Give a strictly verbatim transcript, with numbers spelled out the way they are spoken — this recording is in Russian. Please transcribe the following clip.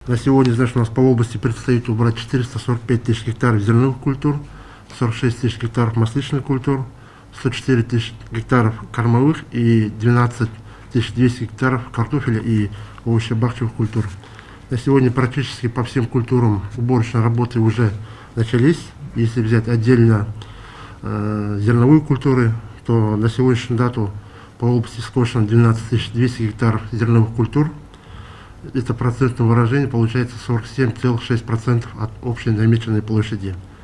На сегодня, значит, у нас по области предстоит убрать четыреста сорок пять тысяч гектаров зерновых культур, сорок шесть тысяч гектаров масличных культур, сто четыре тысячи гектаров кормовых и двенадцать тысяч двести гектаров картофеля и овощебахчевых культур. На сегодня практически по всем культурам уборочные работы уже начались. Если взять отдельно э, зерновые культуры, то на сегодняшнюю дату по области скошено двенадцать тысяч двести гектаров зерновых культур. Это процентное выражение получается сорок семь целых шесть десятых процента от общей намеченной площади.